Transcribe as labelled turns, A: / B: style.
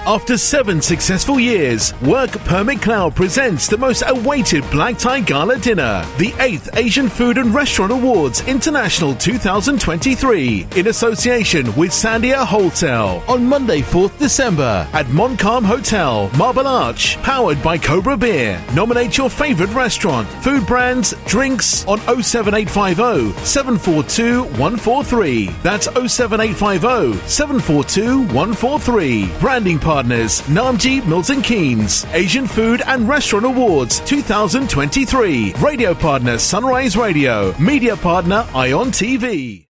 A: After 7 successful years, Work Permit Cloud presents the most awaited Black Tie Gala Dinner, the 8th Asian Food and Restaurant Awards International 2023, in association with Sandia Hotel, on Monday 4th December at Montcalm Hotel, Marble Arch, powered by Cobra Beer. Nominate your favourite restaurant, food brands, drinks on 07850 742 143. That's 07850 742 143. Branding partners, Namji Milton Keynes. Asian Food and Restaurant Awards 2023. Radio partner, Sunrise Radio. Media partner, Ion TV.